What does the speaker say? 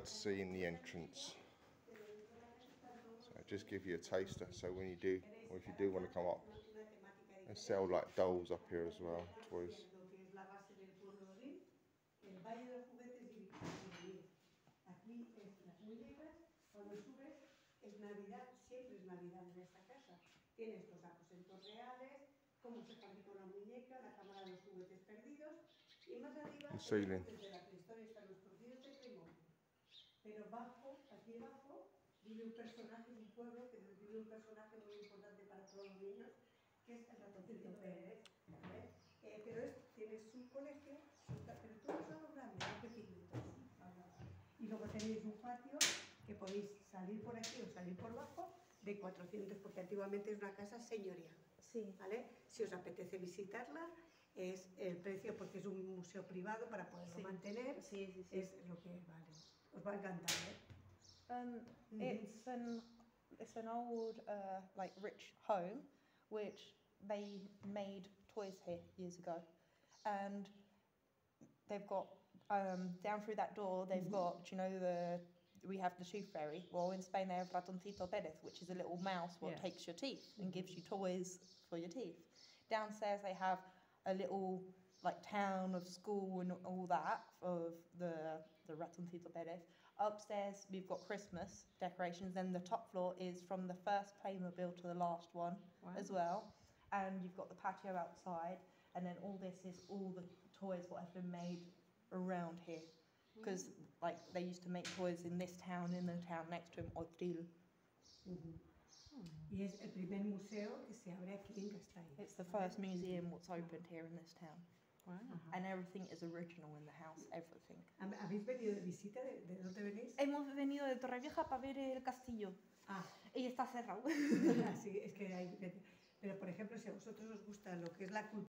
to see in the entrance. So just give you a taster, so when you do, or if you do want to come up, they sell like dolls up here as well, toys. Es Navidad, siempre es Navidad en esta casa. Tiene estos aposentos reales, cómo se fabricó una muñeca, la cámara de los juguetes perdidos, y más arriba, desde la prehistoria están los cocidos de Playmobil. Pero aquí abajo, vive un personaje, un pueblo que vive un personaje muy importante para todos los niños, que es el ratoncito Pérez. Pero tiene su colegio, pero todos son grandes, no pequeñitos. Y luego tenéis un patio que podéis salir por aquí o salir por abajo de 400, porque antiguamente es una casa señorial. Sí. ¿Vale? Si os apetece visitarla, es el precio, porque es un museo privado para poderlo mantener, es lo que vale. Os va a encantar, ¿eh? It's an old like rich home which they made toys here years ago, and they've got down through that door they've got, you know, we have the tooth fairy. Well, in Spain they have Ratoncito Pérez, which is a little mouse what takes your teeth and gives you toys for your teeth. Downstairs they have a little like town of school and all that of the Ratoncito Pérez. Upstairs we've got Christmas decorations, then the top floor is from the first Playmobil to the last one as well, and you've got the patio outside, and then all this is all the toys what have been made around here, because like they used to make toys in this town, in the town next to him, Otril. Y es el primer museo que se abre aquí en Castalla. It's the first museum what's opened here in this town. Wow. And everything is original in the house, everything. ¿Habéis venido de visita? ¿De dónde venís? Hemos venido de Torrevieja para ver el castillo. Y está cerrado. Sí, es que hay... Pero, por ejemplo, si a vosotros os gusta lo que es la cultura,